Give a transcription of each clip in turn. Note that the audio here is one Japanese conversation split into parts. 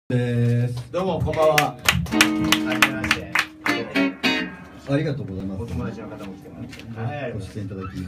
です。 どうもこんばんは。はじめまして。 ありがとうございます。 お友達の方も来てもらって、はい、 ご出演いただき。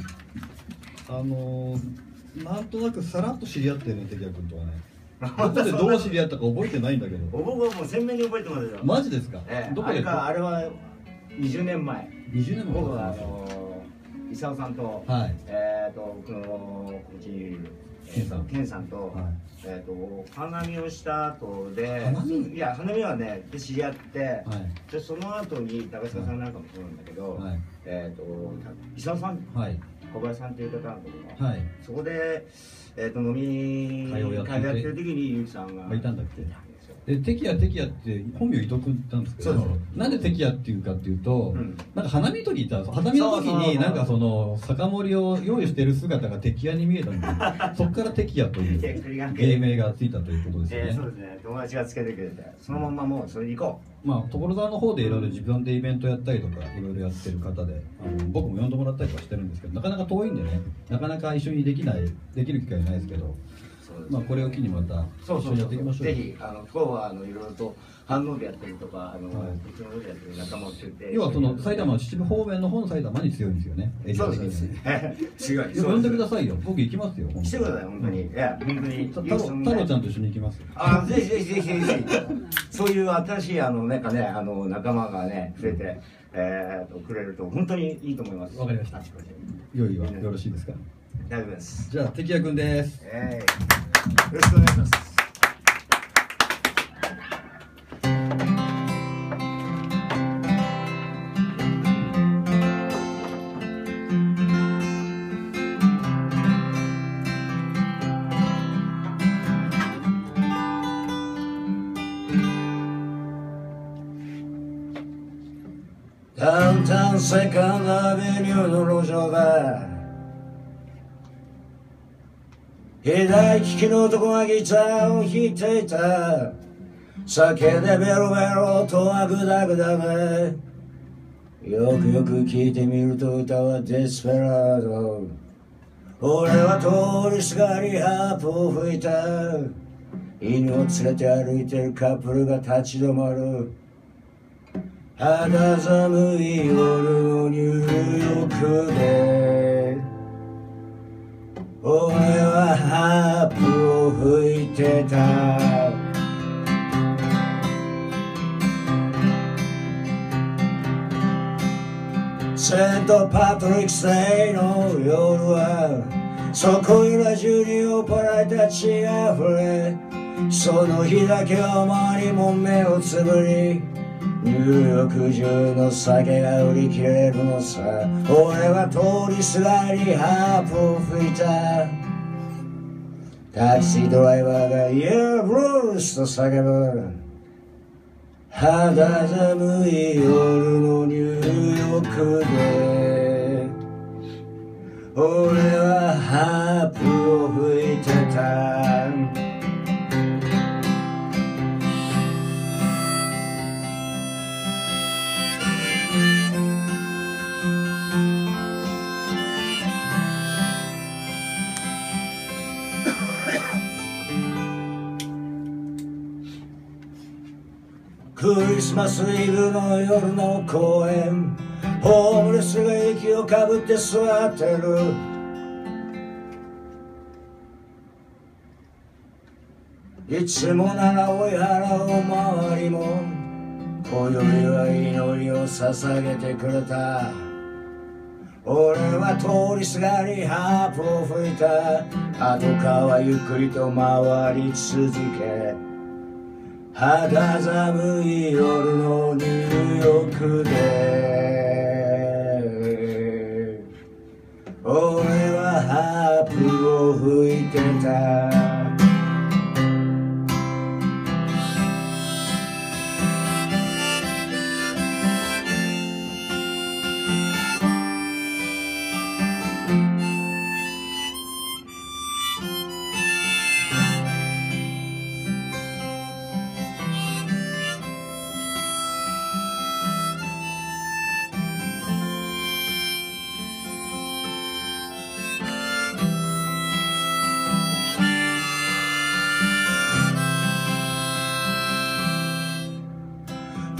なんとなくさらっと知り合ってるね、テキヤ君とはね。後でどう知り合ったか覚えてないんだけど。 僕はもう鮮明に覚えてますよ。 マジですか。 どこでか、あれは20年前。 20年前。 僕は伊沢さんと、 はい。 僕のこっちにいるケンさんと、花見をした後で、いや花見はねで知り合って、でその後に高塚さんなんかもそうなんだけど、伊沢さん、小林さんっていう方のところが、そこで飲み会をやってる時にゆうきさんがいたんだっけ。でテキヤって本名伊藤君なんですけど、なんでテキヤっていうかっていうと、なんか花見取りいたんです。花見の時になんかその酒盛りを用意してる姿がテキヤに見えたんで、そこからテキヤという芸名がついたということですよね。 そうですね。友達がつけてくれて、そのままもうそれで行こう。 まあ所沢の方でいろいろ自分でイベントやったりとかいろいろやってる方で、僕も呼んでもらったりとかしてるんですけど、なかなか遠いんでね、なかなか一緒にできる機会ないですけど。まあこれを機にまた一緒にやっていきましょう。 ぜひ今日はいろいろと反応でやってるとかうちの方でやってる仲間を連れて、 要はその埼玉の秩父方面の方の埼玉に強いんですよね。 そうですね。強い。 呼んでくださいよ。僕行きますよ。 来てください本当に。いや本当に。 太郎ちゃんと一緒に行きます。 ぜひぜひぜひぜひ。そういう新しいなんかね仲間がね増えてくれると本当にいいと思います。 わかりました。用意はよろしいですか。 大丈夫です。 じゃあテキヤ君です。 よろしくお願いします。ダウンタウンセカンドアベニューの路上が左利きの男がギターを弾いていた。酒でベロベロとはグダグダで、よくよく聞いてみると歌はデスペラード。俺は通りすがりハープを吹いた。犬を連れて歩いてるカップルが立ち止まる。肌寒い夜のニューヨークで俺はハープを吹いてた。セントパトリックスデーの夜はそこいら中に酔っ払いたちが溢れ、その日だけは周りも目をつぶりニューヨーク中の酒が売り切れるのさ。俺は通りすがりハープを吹いた。タクシードライバーが Yeah, Bruce と叫ぶ。肌寒い夜のニューヨークで俺はハープを吹いてた。クリスマスイブの夜の公園、ホームレスが息をかぶって座ってる。いつもなら追い払う周りも今宵は祈りを捧げてくれた。俺は通りすがりハープを吹いた。パトカーはゆっくりと回り続け、肌寒い夜のニューヨークで俺はハープを吹いてた。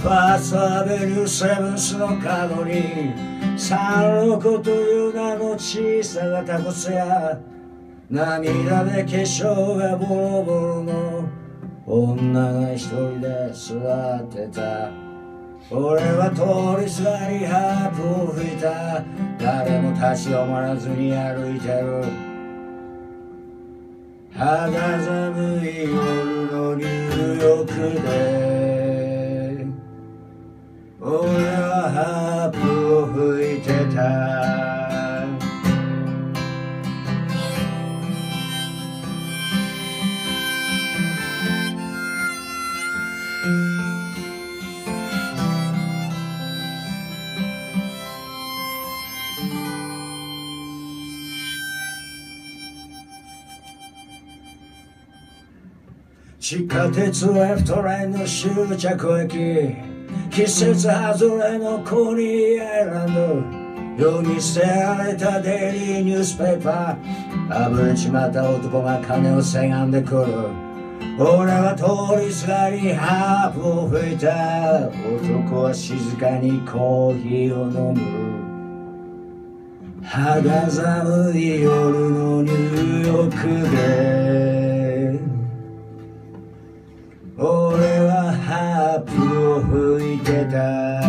ファーストアベニューセブンスの角に三六という名の小さなタコスや涙で化粧がボロボロの女が一人で座ってた。俺は通りすがりハープを吹いた。誰も立ち止まらずに歩いてる。肌寒い夜のニューヨークで俺はハープを吹いてた。地下鉄レフトレインの終着駅、季節外れのコニーアイランド、世に捨てられたデイリーニュースペーパー、あぶれちまった男が金をせがんでくる。俺は通りすがりハープを吹いた。男は静かにコーヒーを飲む。肌寒い夜のニューヨークで俺はハープを吹いてた。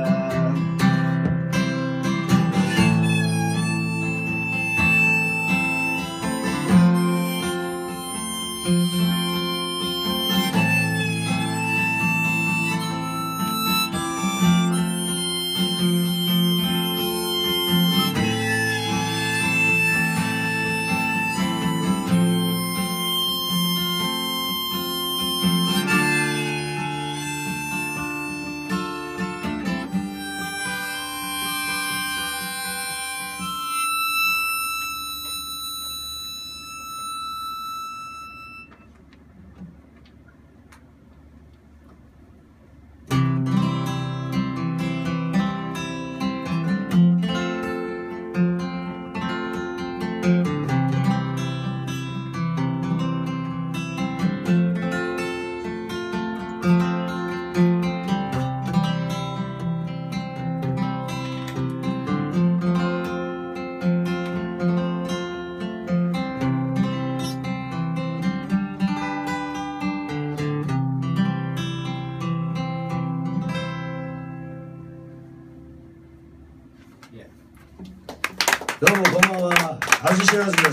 どうもこんばんは、恥知らずです。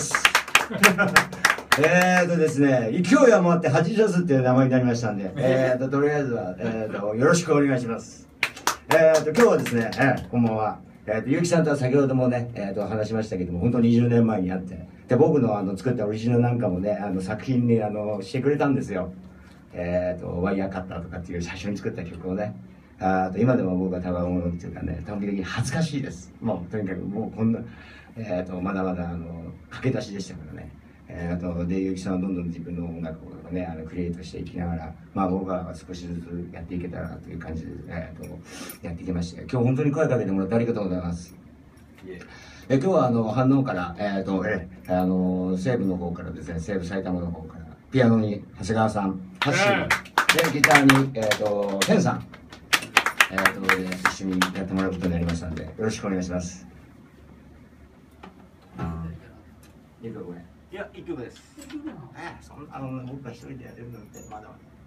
ですね、勢い余って恥知らずっていう名前になりましたんで、とりあえずは、よろしくお願いします。今日はですね、こんばんは。結城さんとは先ほどもね、話しましたけども、本当に20年前に会って、で、僕の作ったオリジナルなんかもね、作品にしてくれたんですよ。ワイヤーカッターとかっていう最初に作った曲をね。今でも僕はたわものっていうかね、時々恥ずかしいです。もうとにかくもうこんな、まだまだ駆け出しでしたからね。で結城さんはどんどん自分の音楽をねクリエイトしていきながら、まあ僕は少しずつやっていけたらなという感じで、やってきまして、今日本当に声かけてもらってありがとうございます。今日は飯能から、西部の方からですね、西部埼玉の方からピアノに長谷川さん、ハッシーでギターに天さん、一緒にやってもらうことになりましたので、よろしくお願いします。いいかこれ。いや、一曲です。そんな僕が一人でやれるなんてまだ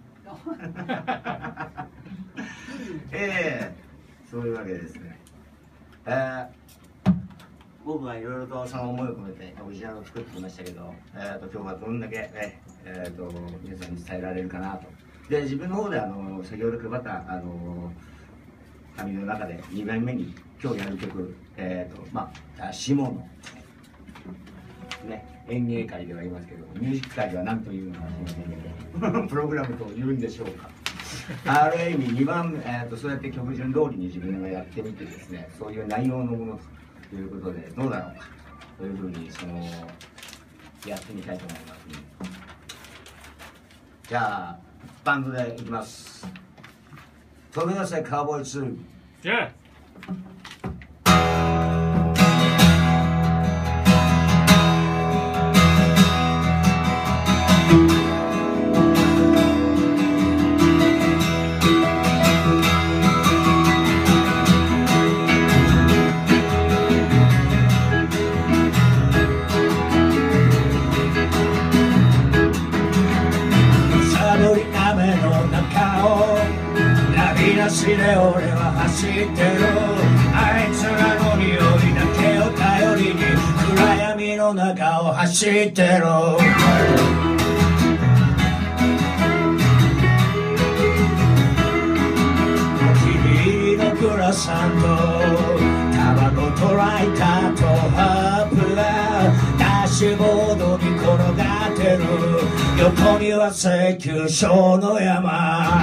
まだ。そういうわけでですね。僕がいろいろとその思いを込めてオリジナルを作ってきましたけど、今日はどんだけ皆さんに伝えられるかなと。で、自分の方で先ほど配った紙の中で2番目に今日やる曲、下のね、演芸界では言いますけど、ミュージック界では何というのか知りませんけど、プログラムと言うんでしょうか。ある意味2番、そうやって曲順通りに自分がやってみてですね、そういう内容のものということでどうだろうかというふうにやってみたいと思います、ね。じゃあバンドでいきます。飛び出せカウボーイ2。 足で俺は走ってる。あいつらの匂いだけを頼りに暗闇の中を走ってる。グラサンとタバコとライターとハープがダッシュボードに転がってる。横には請求書の山。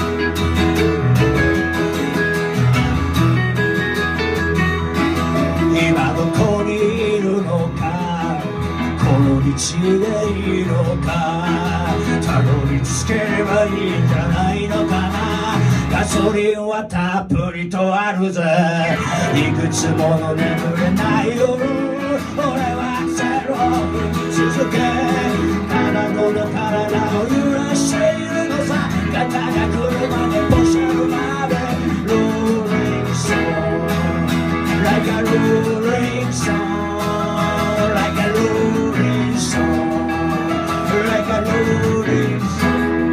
今どこにいるのか、この道でいいのか、たどり着ければいいんじゃないのかな。ガソリンはたっぷりとあるぜ。いくつもの眠れない夜、俺はゼロに続け、ただこの体を揺らしているのさ。肩が来るまでポシャルまで Rolling song Like a rolling song Like a rolling song Like a rolling song。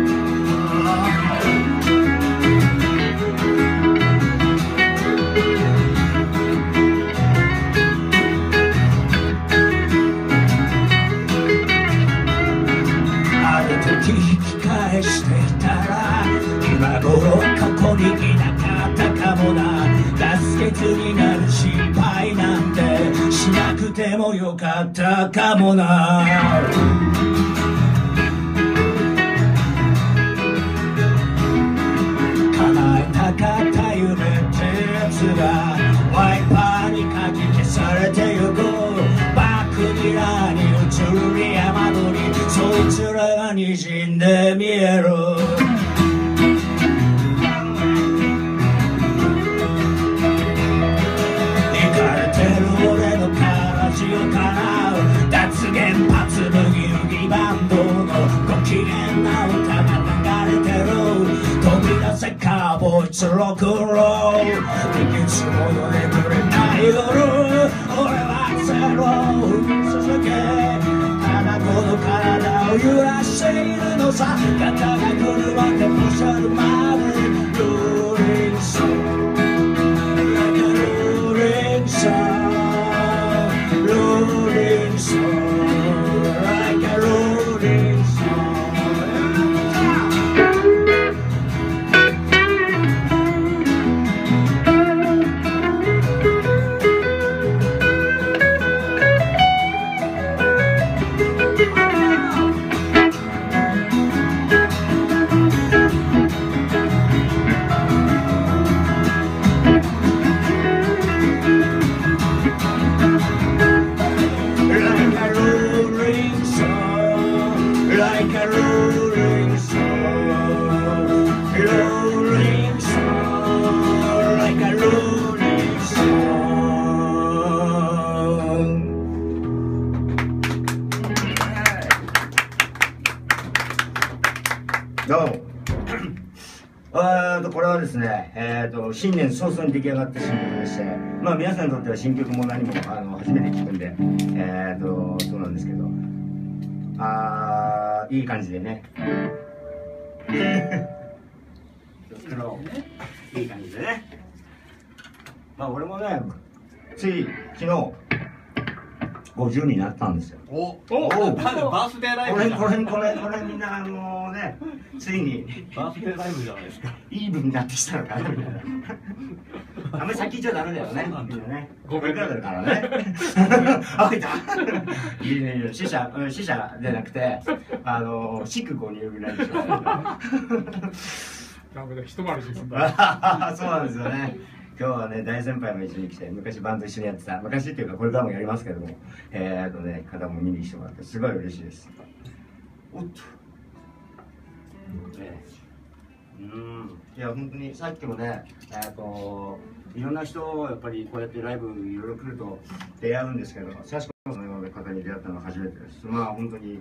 引き返していたら今頃ここにいなかったかもな。助けずになる心配なんてしなくてもよかったかもな。叶えたかった夢ってやつがワイパーにかき消されてゆく。バックミラーに映る山鳥、そいつらが滲んで見える。イカれてる俺の形を叶う脱原発ブギウギバンドのご機嫌な歌が流れてる。飛び出せカーボーイズロックンロール。いつもの眠れない夜、俺はゼロを続け、ただこの体を揺らしているのさ。肩が来るまでポシャルまで Rolling song Like a rolling song Rolling song Like a rolling song。どうもこれはですね、新年早々に出来上がった新曲でして、まあ皆さんにとっては新曲も何も初めて聴くんで、そうなんですけど、いい感じでねいい感じでね、まあ俺もね、つい昨日50になったんですよ。 おバースデーライブじゃん。 これみんなね、ついにバースデーライブじゃないですか。 イーブンになってきたのかなみたいな。あんまり先言っちゃダメだよね。みんなね。ごめんなさいからね。あ、いた。いいね、死者じゃなくて、祝5人ぐらいでしょ。 ダメだ、一回り進んだ。 そうなんですよね。今日はね、大先輩も一緒に来て、昔バンド一緒にやってた、昔っていうかこれからもやりますけども、方も見に来てもらってすごい嬉しいです。おっと。いや本当にさっきもね、いろんな人をやっぱりこうやってライブいろいろ来ると出会うんですけど、サシコのような方に出会ったのは初めてです。まあ本当に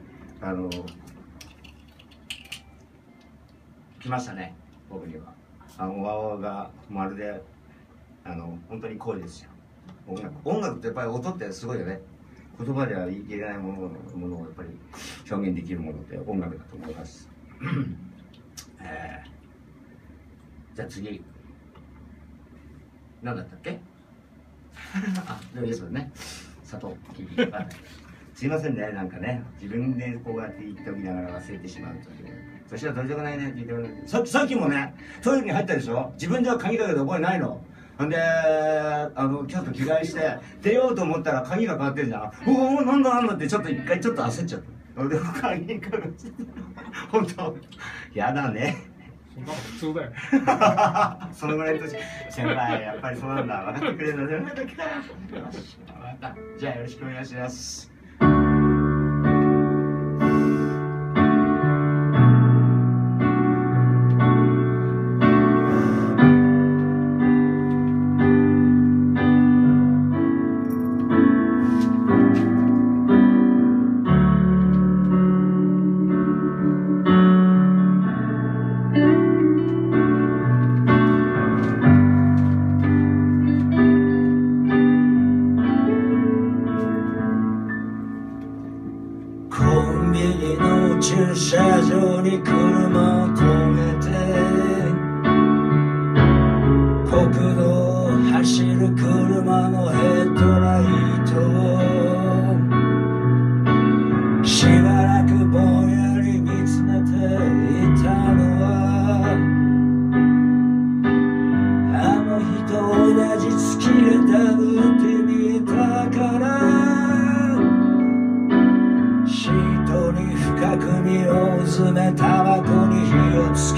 来ましたね、僕には。ワワがまるで本当に声ですよ。音楽ってやっぱり音ってすごいよね。言葉では言い切れないものをやっぱり表現できるものって音楽だと思います。 じゃあ次何だったっけあ、でもそうね、砂糖きびすいませんね、なんかね、自分でこうやって言っておきながら忘れてしまうという。そしたらどうしようもないねって言ってもらって、さっきもね、トイレに入ったでしょ。自分では鍵かけて覚えないの。んで、ちょっと着替えして出ようと思ったら鍵が変わってるじゃん。おお、なんだなんだってちょっと一回ちょっと焦っちゃった。でも鍵かかって本当やだね。 そんなの普通だよ。 そのぐらいの年、先輩やっぱりそうなんだ、分かってくれるので分かった。よし、分かった。じゃあよろしくお願いします。駐車場に車を止めて国道を走る車のヘッドライトをしばらくぼんやり見つめていたのはあの日と同じ月でダブって見えたから深く身をうずめタバコに火をつけ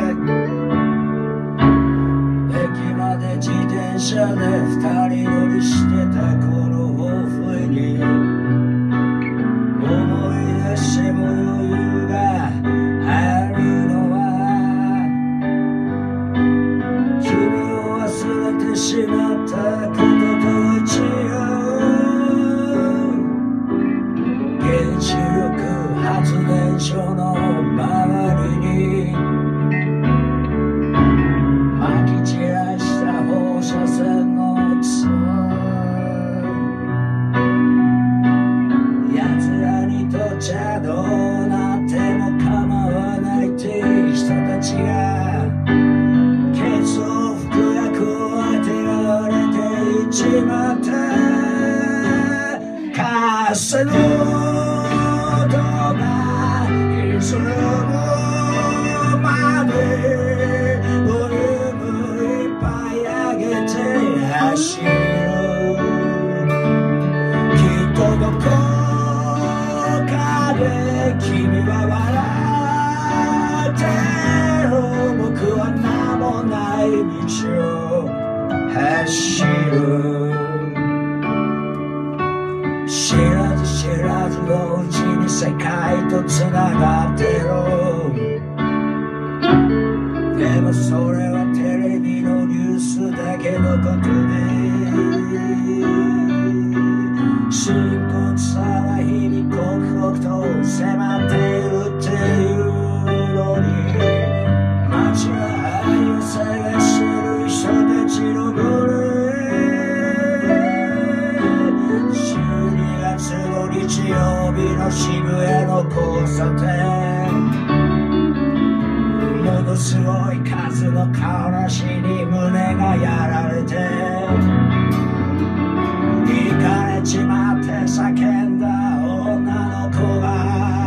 駅まで自転車で二人乗りしてた頃不意に思い出しても余裕があるのは君を忘れてしまったことと違う原子力発電所の周りにまき散らした放射線の草奴らにとっちゃどうなっても構わないって人たちがケツを吹く役を当てられていっちまったかつてのそのまでボリュームいっぱい上げて走るきっとどこかで君は笑ってる僕は名もない道を走る知らず知らずのうちに世界とつながってるでもそれはテレビのニュースだけのことで深刻さは日々刻々と迫っているっていうのに街は愛を探してる人たちの群れ日曜日の渋谷の交差点ものすごい数の顔なしに胸がやられて行かれちまって叫んだ女の子が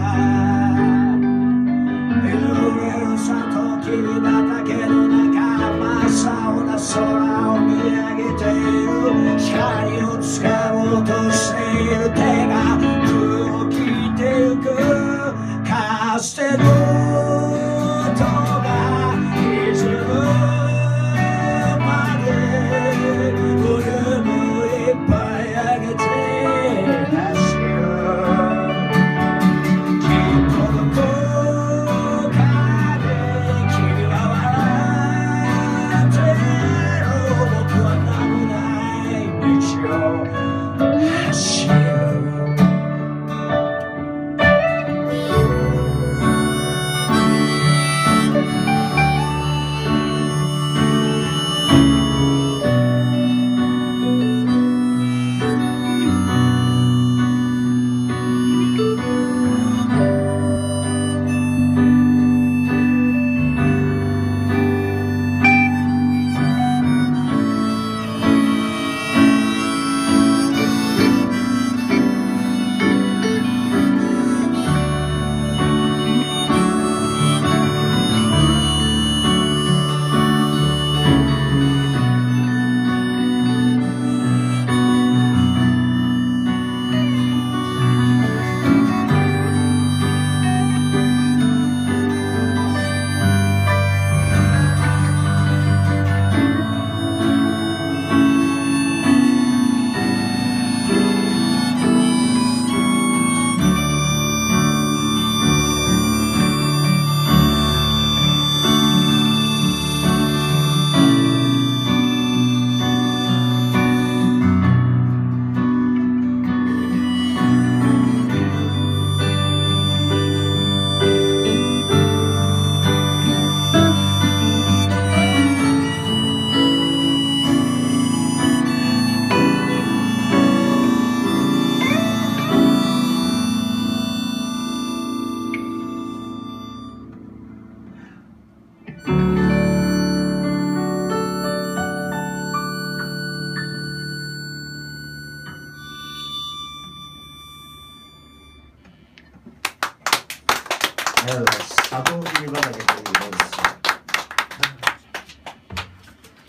揺れるサトウキビ畑の中真っ青な空を見上げている光をつかもうとしている手が空を切ってゆくかつての音が歪むまでボリュームいっぱい上げて走るきっとどこかで君は笑ってる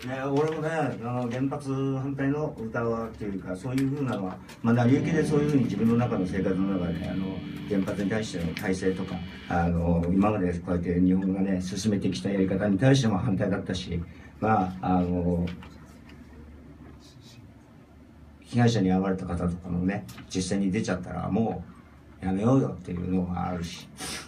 俺もね原発反対の歌はっていうかそういうふうなのは成り行きでそういうふうに自分の中の生活の中で原発に対しての体制とか今までこうやって日本がね進めてきたやり方に対しても反対だったし被害者に遭われた方とかのね実践に出ちゃったらもうやめようよっていうのがあるし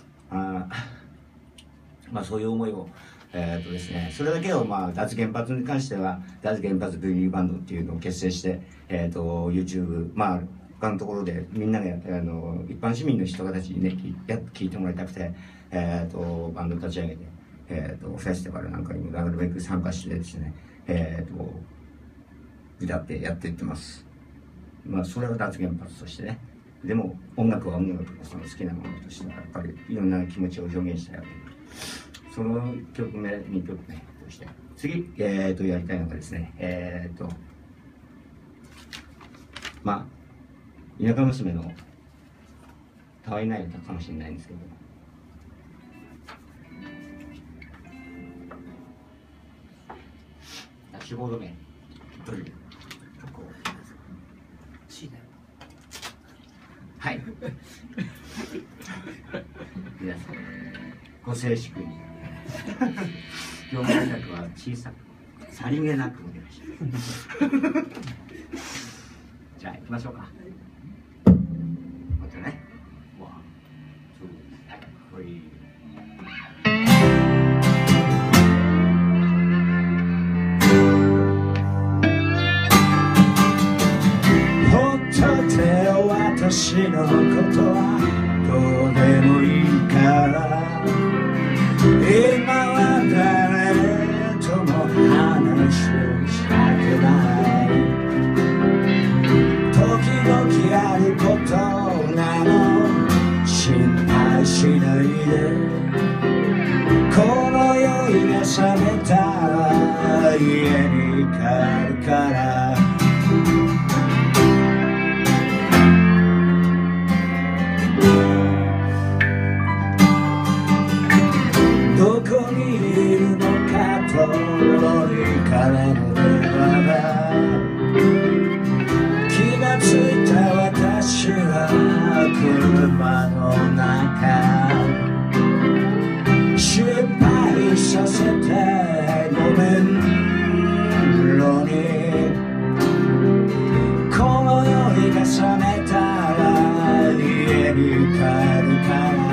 そういう思いをですね、それだけを脱原発に関しては脱原発ブギーバンドっていうのを結成して、YouTube 他のところでみんなが一般市民の人たちにね聞いてもらいたくて、バンド立ち上げて、フェスティバルなんかにもなるべく参加してですね、歌ってやっていってます。それは脱原発としてね。でも音楽は音楽のその好きなものとしてやっぱりいろんな気持ちを表現したいわけで。その曲目2曲目として次、やりたいのがですね田舎娘のたわいない歌かもしれないんですけどキーボード名どれはい皆さんご静粛に業務委託は小さくさりげなくお願いしますじゃあ行きましょうかまたね1、2、3私のことはどうでもいいから今は誰とも話をしたくない時々あることなの心配しないでこの酔いが覚めたら家に帰るからどこにいるのかと森からの電話が気がついた私は車の中心配させてごめんろにこの酔いが覚めたら家に帰るから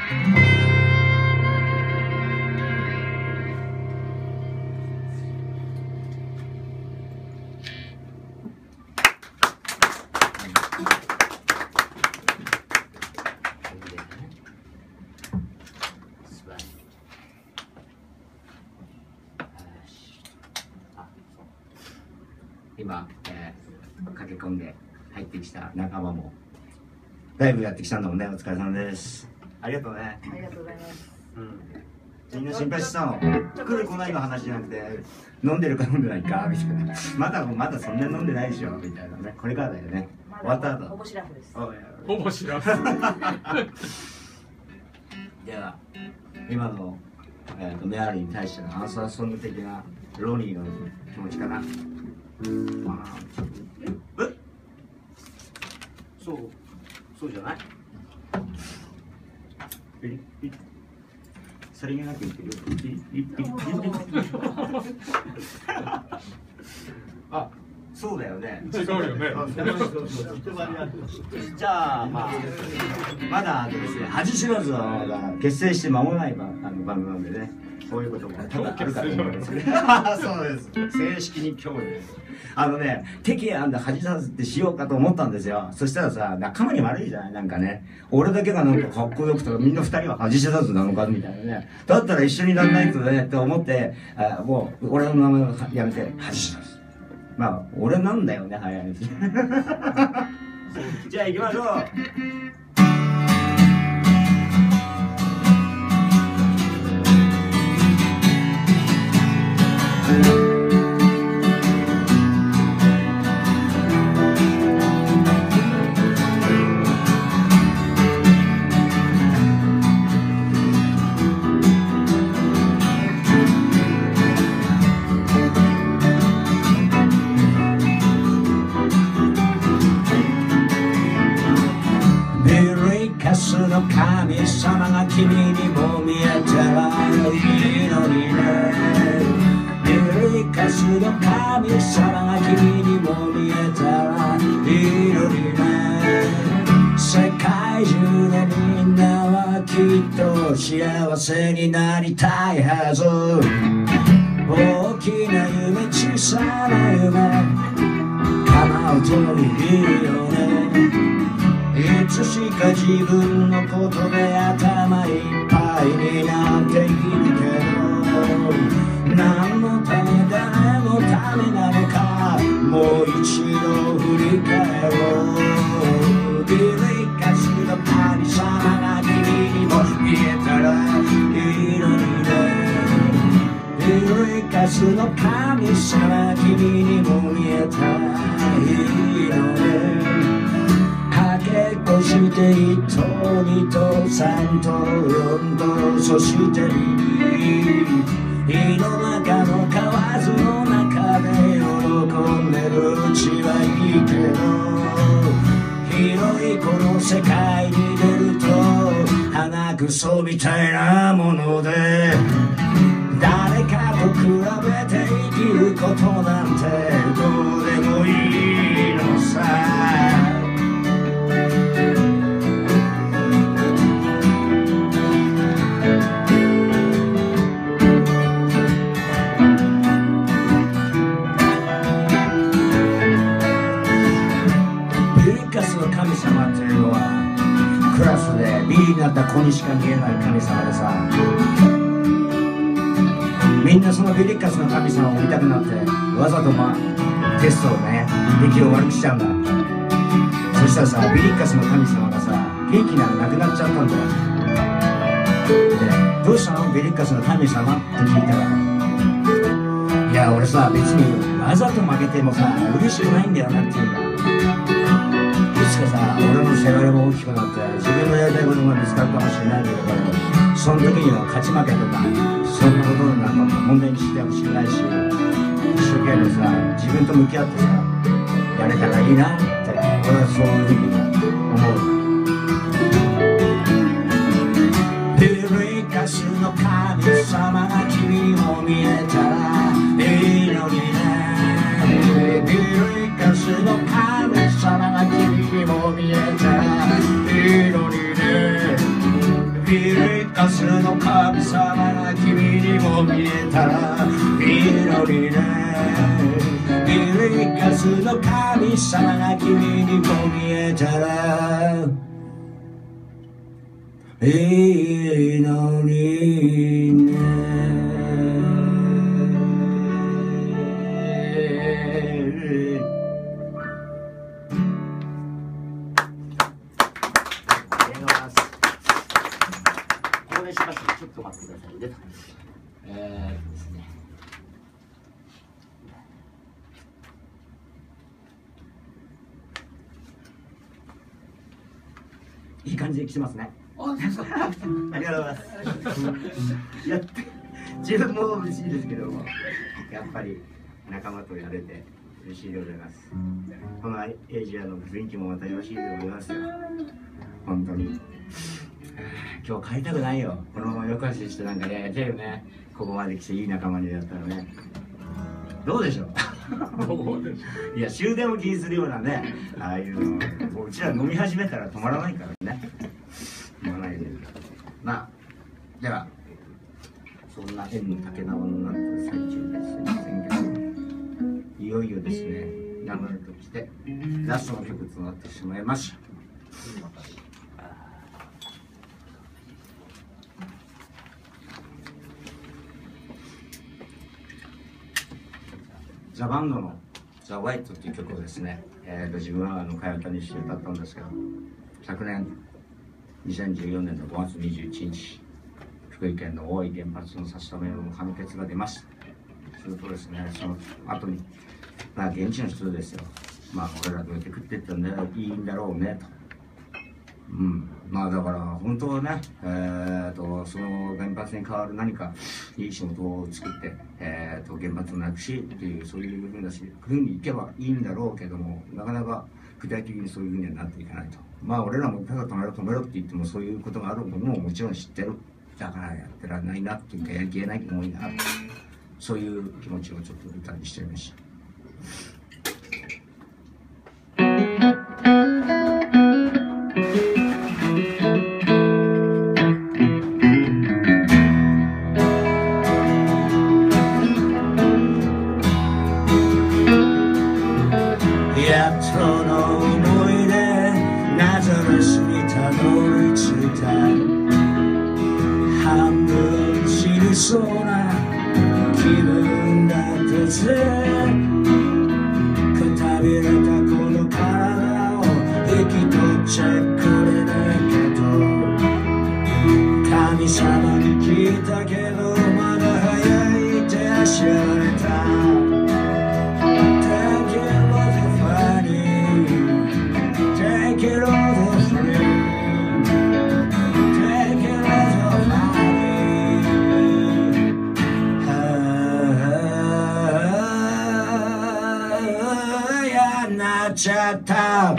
今、駆け込んで入ってきた仲間もライブやってきたんだもんね。お疲れ様です。ありがとうね。 ありがとうございます。 みんな心配してたの。来る来ないの話じゃなくて、飲んでるか飲んでないかみたいな。まだそんな飲んでないでしょみたいなね。これからだよね。終わった後。 ほぼシラフです。 ほぼ知らず。 では今の、メアリーに対してのアンサーソング的なロニーの気持ちかな。そうじゃない？さりげなく言ってるよ。あ、そうだよね。 違うよね。 じゃあまだですね、恥知らずは結成して間もない番組なんでね。そういうことも多々あるかと思うんですけど。そうです。正式に今日です。テキヤ恥知らずってしようかと思ったんですよ。そしたらさ、仲間に悪いじゃないなんかね。俺だけがなんかかっこよくて、みんな二人は恥知らずなのかみたいなね。だったら一緒にならないとね、って思って、もう俺の名前をやめて、恥知らず。俺なんだよね、早いうち。じゃあ行きましょう。の神様が君にも見えたらいいのにね。リリカスの神様が君にも見えたらいいのにね。世界中のみんなはきっと幸せになりたいはず。大きな夢小さな夢叶うといいよね。いつしか自分のことで頭いっぱいになっているけど、何のため誰のためなのかもう一度振り返ろう。リリカスの神様が君にも見えたらいいのにね。リリカスの神様君にも見えたらいいのね。そして1と2と3と4とそして2の中の蛙の中で喜んでるうちはいいけど、広いこの世界に出ると鼻くそみたいなもので誰かと比べて生きることなんてどうでもいいのさ。神様っていうのはクラスで B になった子にしか見えない神様でさ、みんなそのビリカスの神様を見たくなってわざとテストをね出来を悪くしちゃうんだ。そしたらさ、ビリカスの神様がさ元気なのなくなっちゃったんだよ。で、どうしたのビリカスの神様って聞いたら、いや俺さ別にわざと負けてもさ嬉しくないんだよなって言うんだ。いつかさ、俺のせがれも大きくなって自分のやりたいことが見つかるかもしれないんだけど、その時には勝ち負けとかそんなことなんか問題にしてほしくないし、一生懸命さ自分と向き合ってさやれたらいいなって俺はそういうふうに思う。リリカスの神様が君にも見えたらいいのにね。リリカスの神様が君にも見えたらいいのにね。 ビリカスの神様が君にも見えたらいいのにね。ビリカスの神様が君にも見えたらいいのにね。 ちょっと待ってくださいね。ですね。いい感じで来てますね。ありがとうございます。やって自分も嬉しいですけども、やっぱり仲間とやれて嬉しいでございます。このエイジアの雰囲気もまたよろしいでございますよ。本当に。今日帰りたくないよ。このまま夜更かししてなんかやりたいよね。ここまで来ていい仲間にやったらね。どうでしょういや、終電を気にするようなね、ああいうのうちら飲み始めたら止まらないからね。飲まないで。まあ、ではそんな縁の竹縄のなってる最中ですいませんけど、いよいよですね、流れときてラストの曲となってしまいました。ザ・バンドの「ザ・ワイト」っていう曲をですね、自分は替え歌にして歌ったんですけど、昨年2014年の5月21日福井県の大井原発の差し止めの判決が出ました。するとですね、その後にまあ現地の人ですよ、まあ俺らどうやって食っていったんだよ、いいんだろうねと。まあだから本当はね、その原発に代わる何かいい仕事を作って、原発をなくしっていうそういうふうにいけばいいんだろうけども、なかなか具体的にそういうふうにはなっていかないと。まあ俺らもただ止めろ止めろって言ってもそういうことがあることももちろん知ってる。だからやってられないなっていうか、やりきれない思いがある。そういう気持ちをちょっと歌にしてみました。そうな気分だったぜ。くたびれたこの体を引き取っちゃくれないけど、神様に聞いたけどまだ早いってあしられた。Take it all the funny, take it all the free, take it all the funny。なっちゃった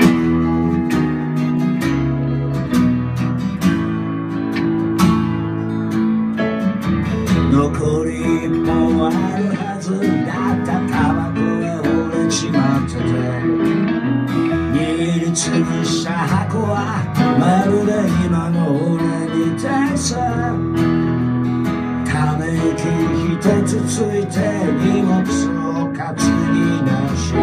残り一本あるはずだったタバコが折れちまってて、握りつぶした箱はまるで今の俺みたいさ。ため息一つついて荷物を担ぎ直し、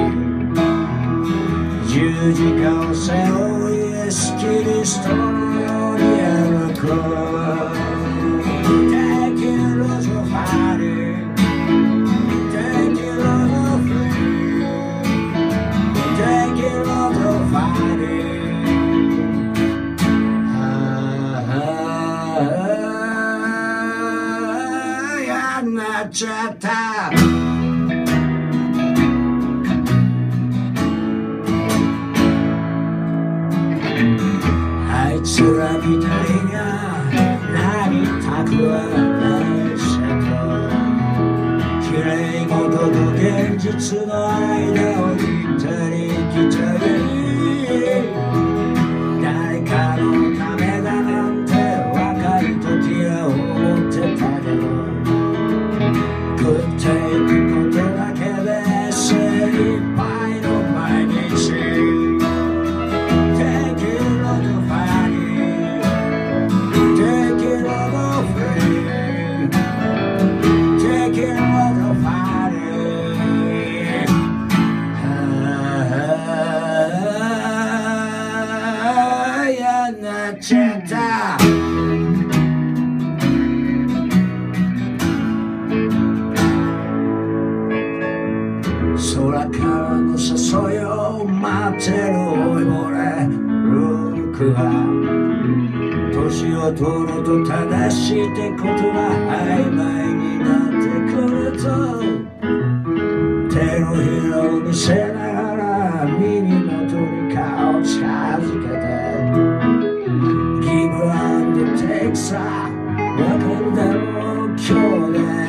十字架を背負いイエス・キリストのように歩こう。Take it all the funny, take it all the free, take it all the funny。 やんなっちゃった。あいつらみたいななりたくはないしと、きれい事と現実の間を行ったり来たり、誰かのためだなんて若い時は思ってたけど、食っていくことだけで精一杯の毎日。Take なっちゃった。空からの誘いを待ってる老いぼれる僕は年を取ると正しいってことが曖昧になってくると手のひらを見せながら耳元に顔を近づけてギブアンドテイクさわかるだろう今日で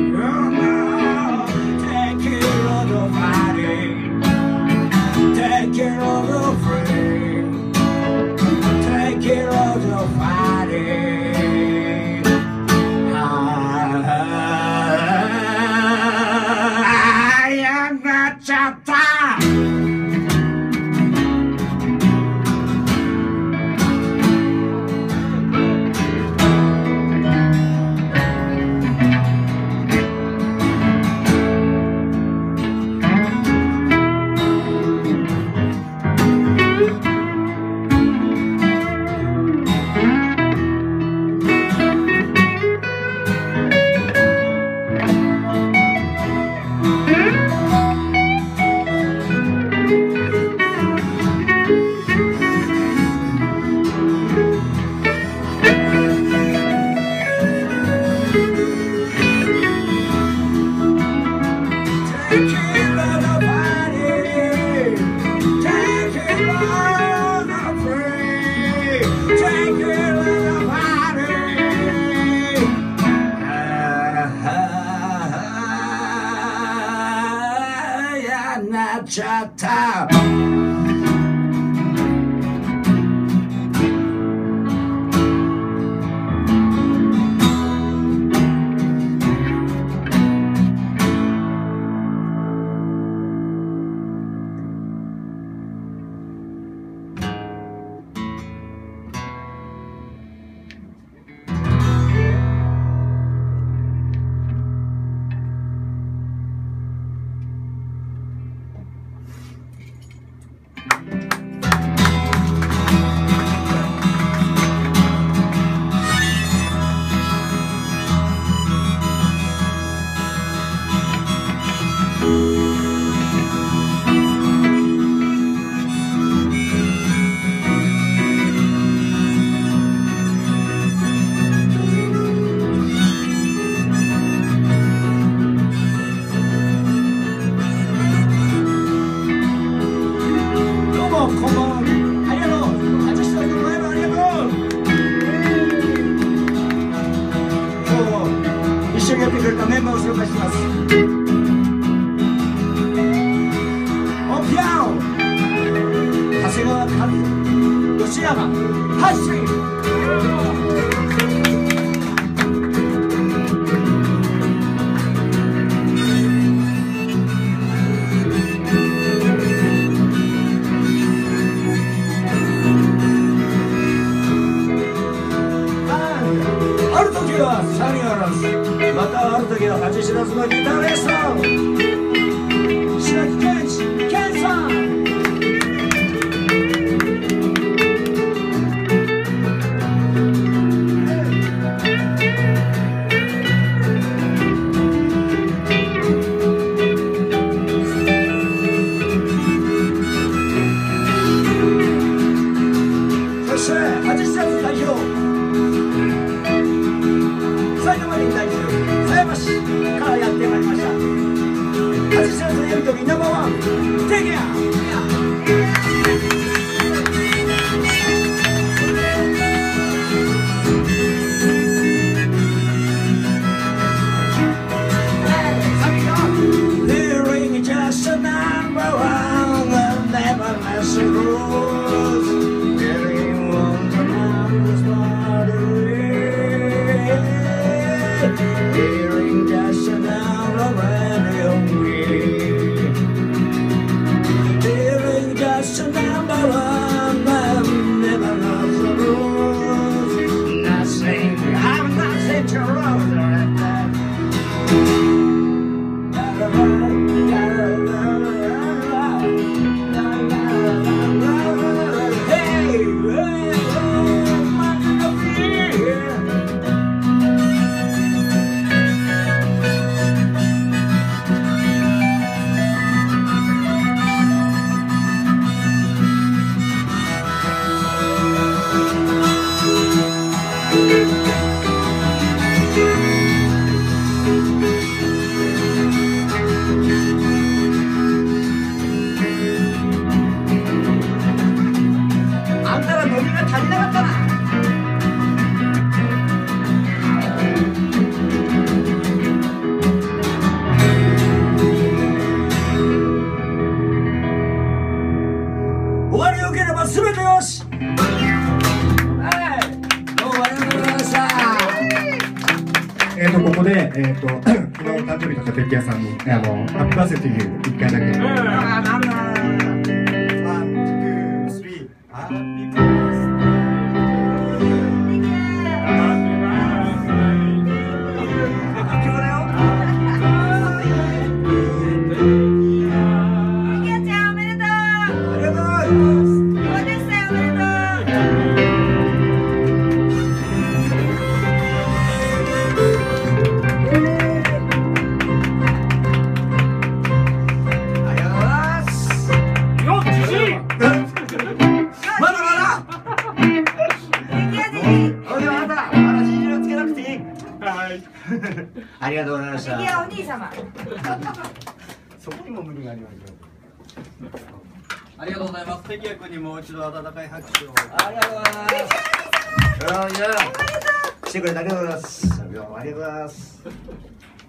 Take it all the free. Take it all the fighting. I am not chapter.なっちゃった。またある時は恥知らずのギタリスト白木健さん。そして恥知らず代表埼玉県在住狭山市からやってまいりました恥知らずエントリーナンバーワンテギアFeeling just a number one will never less rules Feeling on the mountain's body Hearing just an hour of radio 昨日誕生日だったテッキヤさんにハッピーバースデーという1回だけ。なんだ。1、2、3。ハッピーバースデー。 ありがとうございました。 いや、お兄様。 そこにも無理がありますよ。 ありがとうございます。関谷君にもう一度温かい拍手を。 ありがとうございます。来てくれてありがとうございます。ありがとうございます。